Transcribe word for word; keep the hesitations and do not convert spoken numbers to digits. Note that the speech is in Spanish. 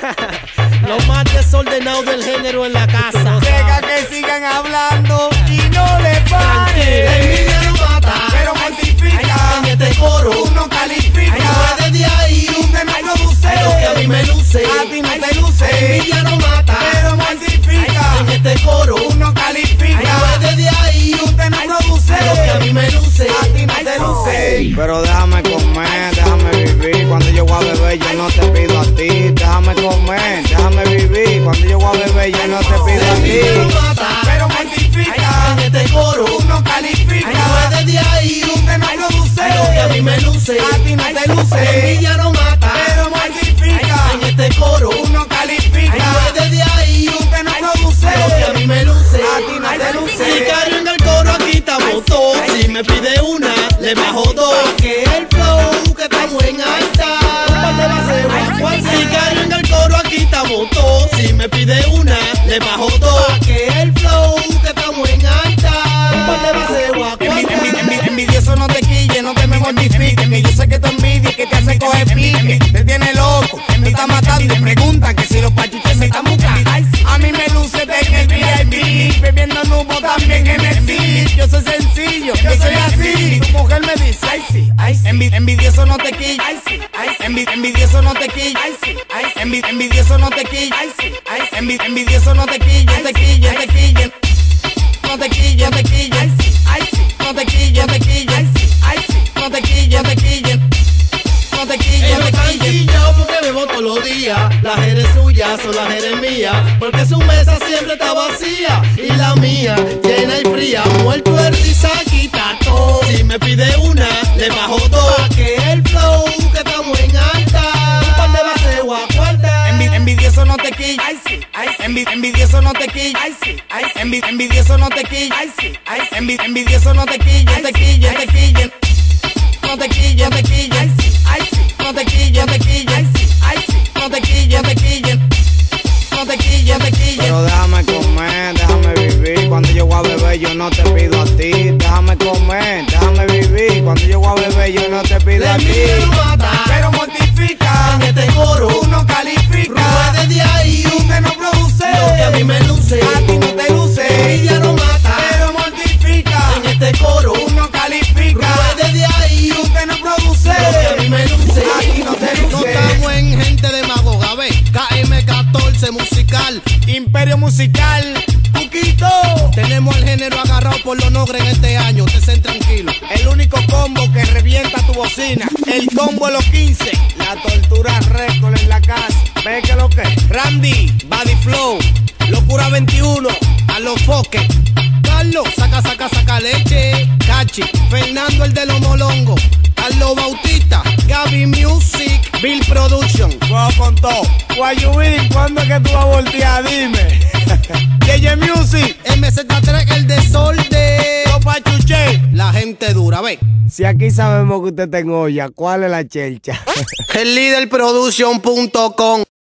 Los más desordenados del género en la casa. Deja que sigan hablando y no le pare. La envidia no mata, pero mortifica. En este coro tú no calificas. no puedes de ahí. Tú te me produces. Lo que a mí me luce. A ti no te luce. La envidia no mata, pero mortifica. En este coro tú no calificas. no puedes de ahí. Tú te me produces. Lo que a mí me luce. A ti no te luce. Pero déjame comer, déjame vivir. Cuando yo voy a beber, yo no te pido a ti. Déjame comer, déjame vivir. Cuando yo voy a beber, yo no te pido a ti. Pero mortifica. En este coro tú no calificas. no puedes de ahí. Tú te me produces. Lo que a mí me luce. A ti no te La luce. envidia no mata, Pero mortifica. en este coro tú no calificas. no puedes de ahí. Tú te me produces. Lo que a mí me luce. A ti no te luce. Sicario en el coro, aquí estamos todos. Si me pide una, le bajo dos. Que el flow, que estamos en alta. Sicario en el coro, aquí estamos todos. Si me pide una, le bajo dos. Que el flow, que estamos en alta. Envi- envi- envi- Envidioso no te quille, no te me mortifiques. Que yo sé que te envidia y que te hace coger pique. Te tiene loco, me está matando y te pregunta que si los pachuches se están buscando. A mí me luce en el V I P, bebiendo nubo también en el C. Yo soy sencillo, yo soy así. Tu mujer me dice, ay sí, ay sí. Envi- Envidioso no te quille, ay sí, ay sí. Envi- Envidioso no te quille, ay sí, ay sí. Envi- Envidioso no te quille, ay sí, ay sí. Envi- Envidioso no te quille, te quille, te quille. No te quille, te quille, ay sí, ay sí. No te quille, te quille, ay sí, ay sí. No te quille, te quille. No te quille, Ellos te están quille. quillados porque bebo todos los días. Las eres suyas son las eres mías. Porque su mesa siempre está vacía. Y la mía, llena y fría. Muerto de risa, quita todo. Si me pide una, le bajo dos. Pa' que el flow, que estamos en alta. Un par de bases o a cuarta. Envi- Envidioso no te quille, ay sí, ay sí. Envi- Envidioso no te quille, ay sí, ay sí. Envi- Envidioso no te quille, ay sí, ay sí. Envi- Envidioso no te quille, te quille, te quille. No te quille, te quille, ay sí, ay sí. No te quille, te quille, ay sí, ay sí. No te quille, te quille. No te quille, te quille. Pero déjame comer, déjame vivir. Cuando yo voy a beber, yo no te pido a ti. Déjame comer, déjame vivir. Cuando yo voy a beber, yo no te pido La a ti. envidia no mata, Pero mortifica. en este coro Tú no calificas. no puedes de ahí. Tú que no produces. Lo que a mí me luce. A ti no te luce. La envidia no mata, Pero mortifica. en este coro Tú no calificas. no puedes de ahí. Tú que no produces. Lo que a mí me luce. A ti no te No luce. estamos en gente demagoga, ve. K M catorce musical. Imperio musical. Cuquito. Tenemos el género agarrado por los nogres en este año. Te sen tranquilo. El único combo que revienta tu bocina. El combo de los quince. La tortura récord en la casa. ¿Ves que lo que? Randy, Body Flow, Locura veintiuno, a los foques. Carlos, saca, saca, saca leche. Cachi, Fernando el de los molongos. Carlos Bautista, Gaby Music, Bill Production. Juego con todo. Guayubín, ¿cuándo es que tú vas a voltear? Dime. J J Music. M Z tres, el desorden. Los pachuché. La gente dura, ve. Si aquí sabemos que usted está en olla, ¿cuál es la chelcha? El líder production punto com.